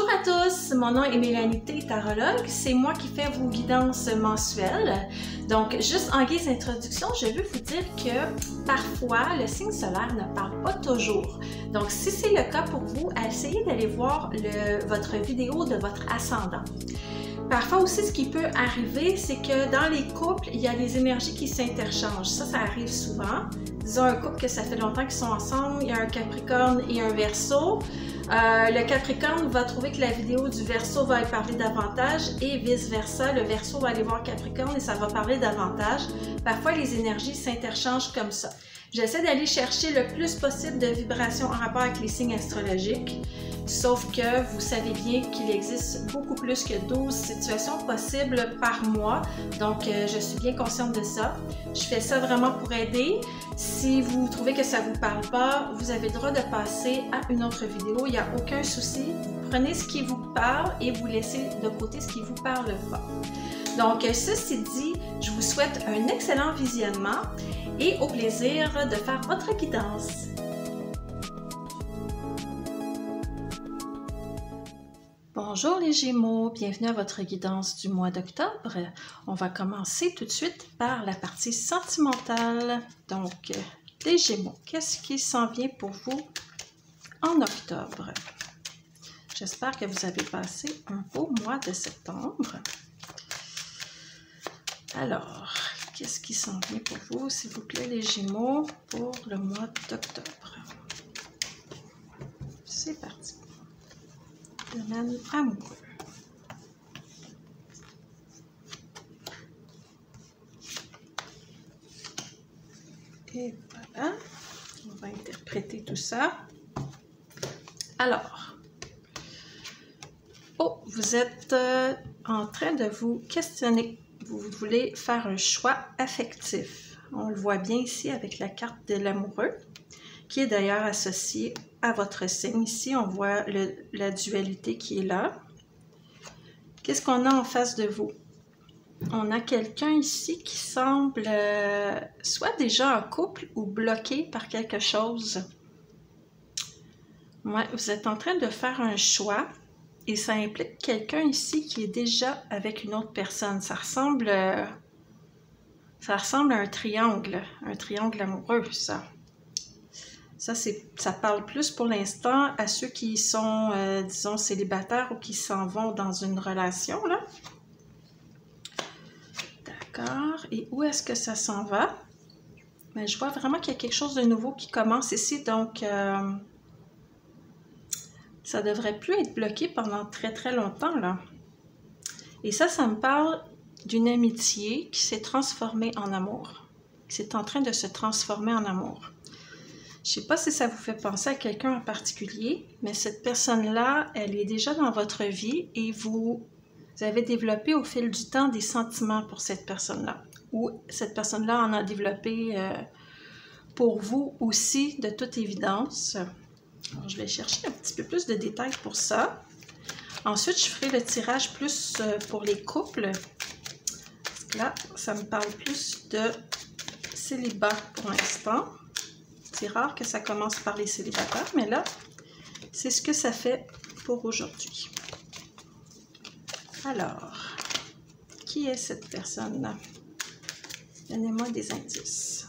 Bonjour à tous, mon nom est Mélanie T, tarologue. C'est moi qui fais vos guidances mensuelles. Donc, juste en guise d'introduction, je veux vous dire que parfois, le signe solaire ne parle pas toujours. Donc, si c'est le cas pour vous, essayez d'aller voir votre vidéo de votre ascendant. Parfois aussi, ce qui peut arriver, c'est que dans les couples, il y a des énergies qui s'interchangent. Ça arrive souvent. Disons un couple que ça fait longtemps qu'ils sont ensemble, il y a un Capricorne et un Verseau. Le Capricorne va trouver que la vidéo du Verseau va y parler davantage et vice-versa. Le Verseau va aller voir Capricorne et ça va parler davantage. Parfois, les énergies s'interchangent comme ça. J'essaie d'aller chercher le plus possible de vibrations en rapport avec les signes astrologiques, sauf que vous savez bien qu'il existe beaucoup plus que 12 situations possibles par mois, donc je suis bien consciente de ça. Je fais ça vraiment pour aider. Si vous trouvez que ça ne vous parle pas, vous avez le droit de passer à une autre vidéo, il n'y a aucun souci. Vous prenez ce qui vous parle et vous laissez de côté ce qui ne vous parle pas. Donc, ceci dit, je vous souhaite un excellent visionnement et au plaisir de faire votre guidance. Bonjour les Gémeaux, bienvenue à votre guidance du mois d'octobre. On va commencer tout de suite par la partie sentimentale. Donc, les Gémeaux, qu'est-ce qui s'en vient pour vous en octobre? J'espère que vous avez passé un beau mois de septembre. Alors, qu'est-ce qui s'en vient pour vous, s'il vous plaît, les Gémeaux, pour le mois d'octobre? C'est parti. Domaine amoureux. Et voilà, on va interpréter tout ça. Alors, vous êtes en train de vous questionner. Vous voulez faire un choix affectif. On le voit bien ici avec la carte de l'amoureux, qui est d'ailleurs associée à votre signe. Ici, on voit la dualité qui est là. Qu'est-ce qu'on a en face de vous? On a quelqu'un ici qui semble soit déjà en couple ou bloqué par quelque chose. Ouais, vous êtes en train de faire un choix. Et ça implique quelqu'un ici qui est déjà avec une autre personne. Ça ressemble à un triangle amoureux, ça. Ça parle plus pour l'instant à ceux qui sont, disons, célibataires ou qui s'en vont dans une relation, là. D'accord. Et où est-ce que ça s'en va? Mais je vois vraiment qu'il y a quelque chose de nouveau qui commence ici, donc... ça devrait plus être bloqué pendant très très longtemps, là. Et ça me parle d'une amitié qui s'est transformée en amour. Qui est en train de se transformer en amour. Je ne sais pas si ça vous fait penser à quelqu'un en particulier, mais cette personne-là, elle est déjà dans votre vie et vous avez développé au fil du temps des sentiments pour cette personne-là. Ou cette personne-là en a développé pour vous aussi, de toute évidence. Alors, je vais chercher un petit peu plus de détails pour ça. Ensuite, je ferai le tirage plus pour les couples. Parce que là, ça me parle plus de célibat pour l'instant. C'est rare que ça commence par les célibataires, mais là, c'est ce que ça fait pour aujourd'hui. Alors, qui est cette personne-là? Donnez-moi des indices.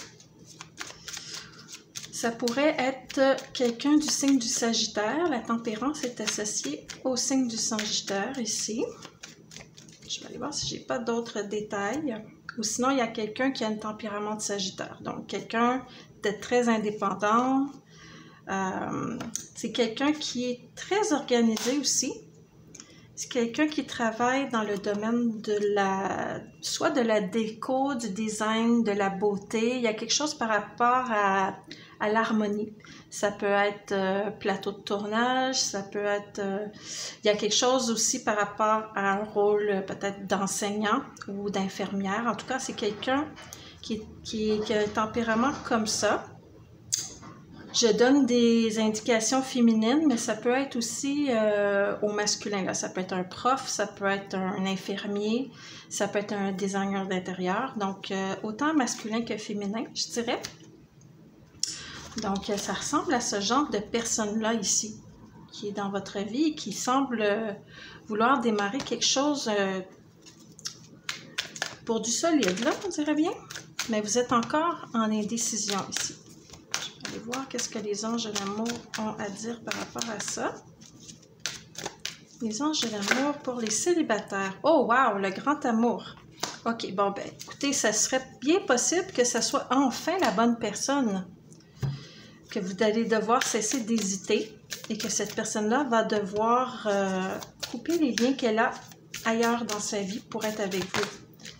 Ça pourrait être quelqu'un du signe du Sagittaire. La tempérance est associée au signe du Sagittaire ici. Je vais aller voir si je n'ai pas d'autres détails. Ou sinon, il y a quelqu'un qui a un tempérament de Sagittaire. Donc, quelqu'un de très indépendant. C'est quelqu'un qui est très organisé aussi. C'est quelqu'un qui travaille dans le domaine de soit de la déco, du design, de la beauté. Il y a quelque chose par rapport à l'harmonie. Ça peut être plateau de tournage, ça peut être... il y a quelque chose aussi par rapport à un rôle peut-être d'enseignant ou d'infirmière. En tout cas, c'est quelqu'un qui a un tempérament comme ça. Je donne des indications féminines, mais ça peut être aussi au masculin. Là. Ça peut être un prof, ça peut être un infirmier, ça peut être un designer d'intérieur. Donc, autant masculin que féminin, je dirais. Donc, ça ressemble à ce genre de personne-là ici, qui est dans votre vie et qui semble vouloir démarrer quelque chose pour du solide, là, on dirait bien. Mais vous êtes encore en indécision ici. Je vais aller voir qu'est-ce que les anges de l'amour ont à dire par rapport à ça. Les anges de l'amour pour les célibataires. Oh, wow, le grand amour. OK, bon, ben, écoutez, ça serait bien possible que ce soit enfin la bonne personne. Que vous allez devoir cesser d'hésiter et que cette personne-là va devoir couper les liens qu'elle a ailleurs dans sa vie pour être avec vous.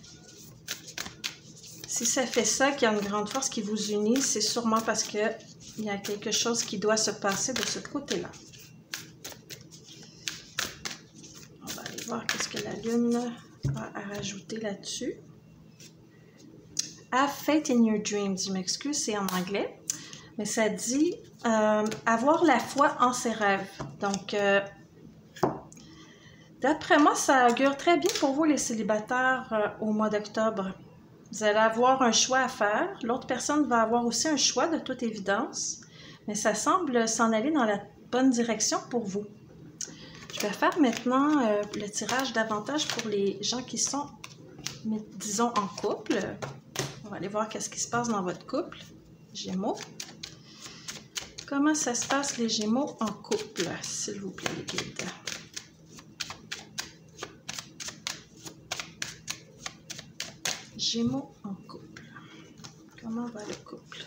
Si ça fait ça, qu'il y a une grande force qui vous unit, c'est sûrement parce qu'il y a quelque chose qui doit se passer de ce côté-là. On va aller voir qu'est-ce que la Lune a à rajouter là-dessus. Have faith in your dreams. Je m'excuse, c'est en anglais. Mais ça dit avoir la foi en ses rêves. Donc, d'après moi, ça augure très bien pour vous, les célibataires, au mois d'octobre. Vous allez avoir un choix à faire. L'autre personne va avoir aussi un choix, de toute évidence. Mais ça semble s'en aller dans la bonne direction pour vous. Je vais faire maintenant le tirage davantage pour les gens qui sont, disons, en couple. On va aller voir qu'est-ce qui se passe dans votre couple. Gémeaux. Comment ça se passe, les Gémeaux en couple, s'il vous plaît, les guides? Gémeaux en couple. Comment va le couple?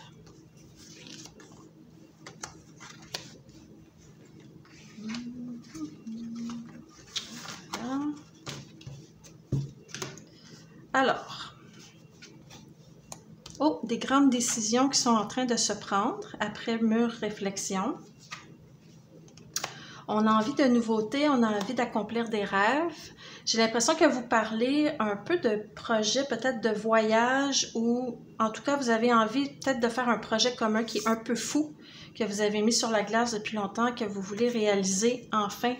Voilà. Alors, oh, des grandes décisions qui sont en train de se prendre après mûre réflexion. On a envie de nouveautés, on a envie d'accomplir des rêves. J'ai l'impression que vous parlez un peu de projet, peut-être de voyage, ou en tout cas, vous avez envie peut-être de faire un projet commun qui est un peu fou, que vous avez mis sur la glace depuis longtemps, que vous voulez réaliser enfin,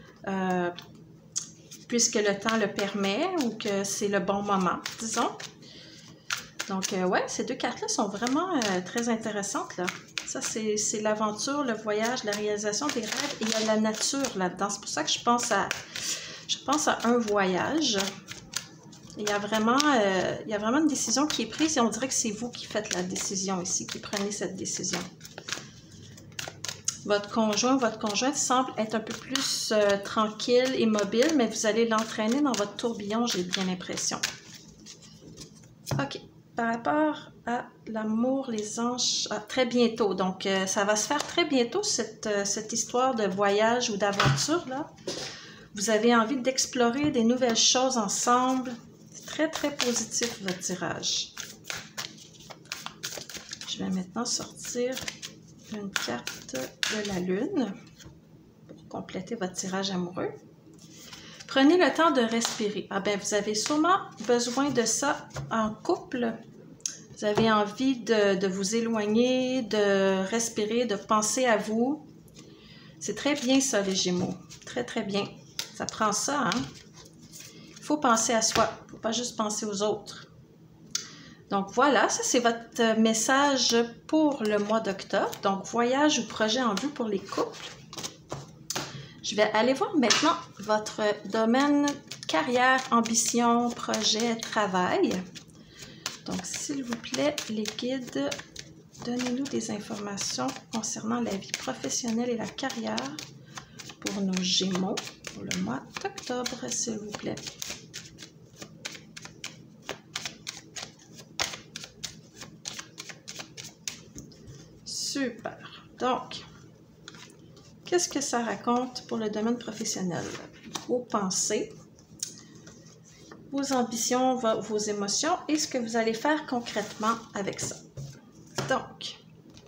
puisque le temps le permet ou que c'est le bon moment, disons. Donc, ouais, ces deux cartes-là sont vraiment très intéressantes, là. Ça, c'est l'aventure, le voyage, la réalisation des rêves. Et il y a la nature là-dedans. C'est pour ça que je pense à un voyage. Il y a vraiment une décision qui est prise et on dirait que c'est vous qui faites la décision ici, qui prenez cette décision. Votre conjoint, votre conjointe semble être un peu plus tranquille et mobile, mais vous allez l'entraîner dans votre tourbillon, j'ai bien l'impression. OK. Par rapport à l'amour, les anges, très bientôt. Donc, ça va se faire très bientôt, cette histoire de voyage ou d'aventure, là. Vous avez envie d'explorer des nouvelles choses ensemble. C'est très, très positif, votre tirage. Je vais maintenant sortir une carte de la Lune pour compléter votre tirage amoureux. Prenez le temps de respirer. Ah ben, vous avez sûrement besoin de ça en couple. Vous avez envie de vous éloigner, de respirer, de penser à vous. C'est très bien ça, les Gémeaux. Très, très bien. Ça prend ça, hein? Il faut penser à soi. Il ne faut pas juste penser aux autres. Donc voilà, ça c'est votre message pour le mois d'octobre. Donc, voyage ou projet en vue pour les couples. Je vais aller voir maintenant votre domaine carrière, ambition, projet, travail. Donc, s'il vous plaît, les guides, donnez-nous des informations concernant la vie professionnelle et la carrière pour nos Gémeaux pour le mois d'octobre, s'il vous plaît. Super. Donc, qu'est-ce que ça raconte pour le domaine professionnel? Vos pensées, vos ambitions, vos émotions et ce que vous allez faire concrètement avec ça. Donc,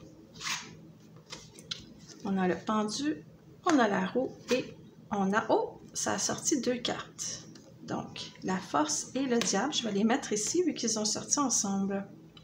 on a le pendu, on a la roue et on a... Oh, ça a sorti deux cartes. Donc, la force et le diable, je vais les mettre ici vu qu'ils ont sorti ensemble.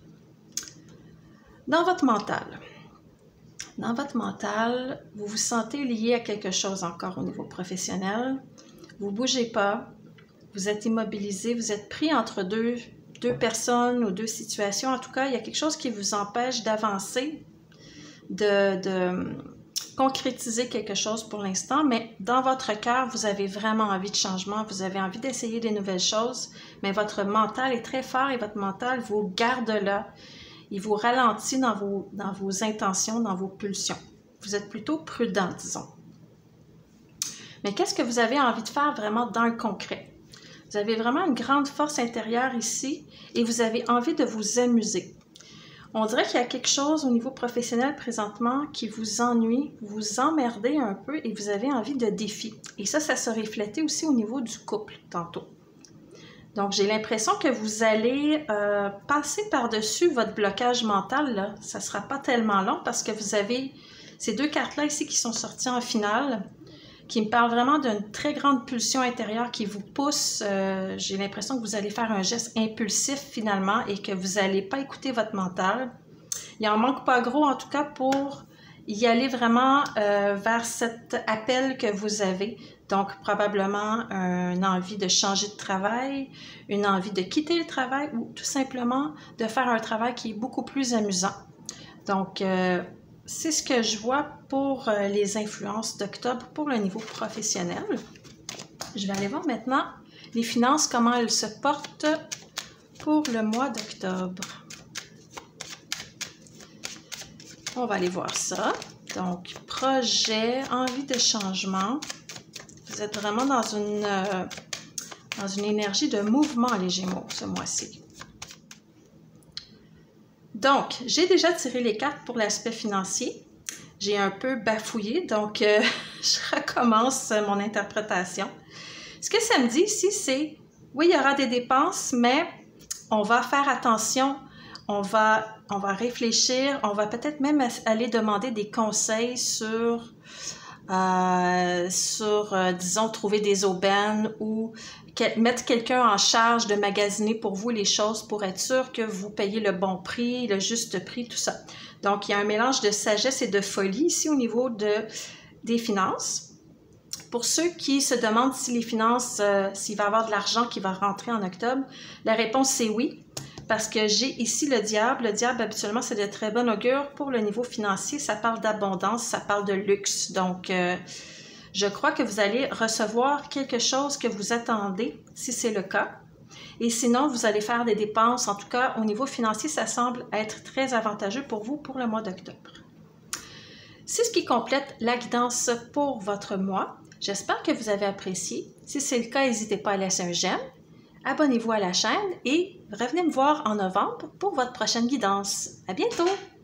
Dans votre mental. Dans votre mental, vous vous sentez lié à quelque chose encore au niveau professionnel. Vous ne bougez pas. Vous êtes immobilisé, vous êtes pris entre deux personnes ou deux situations. En tout cas, il y a quelque chose qui vous empêche d'avancer, de concrétiser quelque chose pour l'instant, mais dans votre cœur, vous avez vraiment envie de changement, vous avez envie d'essayer des nouvelles choses, mais votre mental est très fort et votre mental vous garde là. Il vous ralentit dans vos intentions, dans vos pulsions. Vous êtes plutôt prudent, disons. Mais qu'est-ce que vous avez envie de faire vraiment dans le concret? Vous avez vraiment une grande force intérieure ici et vous avez envie de vous amuser. On dirait qu'il y a quelque chose au niveau professionnel présentement qui vous ennuie, vous vous emmerdez un peu et vous avez envie de défis. Et ça se reflétait aussi au niveau du couple tantôt. Donc, j'ai l'impression que vous allez passer par-dessus votre blocage mental, là. Ça ne sera pas tellement long parce que vous avez ces deux cartes-là ici qui sont sorties en finale, qui me parlent vraiment d'une très grande pulsion intérieure qui vous pousse. J'ai l'impression que vous allez faire un geste impulsif finalement et que vous n'allez pas écouter votre mental. Il n'en manque pas gros en tout cas pour y aller vraiment vers cet appel que vous avez. Donc, probablement une envie de changer de travail, une envie de quitter le travail ou tout simplement de faire un travail qui est beaucoup plus amusant. Donc, c'est ce que je vois pour les influences d'octobre pour le niveau professionnel. Je vais aller voir maintenant les finances, comment elles se portent pour le mois d'octobre. On va aller voir ça. Donc, projet, envie de changement. Vous êtes vraiment dans une énergie de mouvement, les Gémeaux, ce mois-ci. Donc, j'ai déjà tiré les cartes pour l'aspect financier. J'ai un peu bafouillé, donc je recommence mon interprétation. Ce que ça me dit ici, c'est, oui, il y aura des dépenses, mais on va faire attention, on va réfléchir, on va peut-être même aller demander des conseils sur disons, trouver des aubaines ou mettre quelqu'un en charge de magasiner pour vous les choses pour être sûr que vous payez le bon prix, le juste prix, tout ça. Donc, il y a un mélange de sagesse et de folie ici au niveau des finances. Pour ceux qui se demandent si les finances, s'il va y avoir de l'argent qui va rentrer en octobre, la réponse c'est oui. Parce que j'ai ici le diable. Le diable, habituellement, c'est de très bon augure. Pour le niveau financier, ça parle d'abondance, ça parle de luxe. Donc, je crois que vous allez recevoir quelque chose que vous attendez, si c'est le cas. Et sinon, vous allez faire des dépenses. En tout cas, au niveau financier, ça semble être très avantageux pour vous pour le mois d'octobre. C'est ce qui complète la guidance pour votre mois. J'espère que vous avez apprécié. Si c'est le cas, n'hésitez pas à laisser un j'aime. Abonnez-vous à la chaîne et revenez me voir en novembre pour votre prochaine guidance. À bientôt!